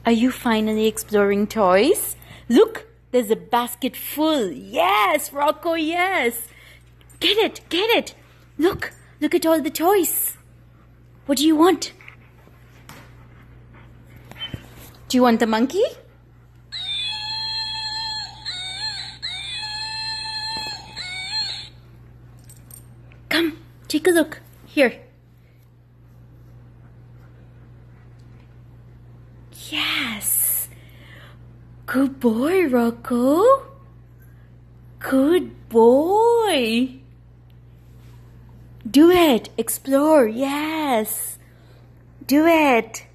Are you finally exploring toys? Look, there's a basket full. Yes, Rocco, yes. Get it, get it. Look at all the toys. What do you want? Do you want the monkey? Come, take a look. Here. Yes. Good boy, Rocco. Good boy. Do it. Explore. Yes. Do it.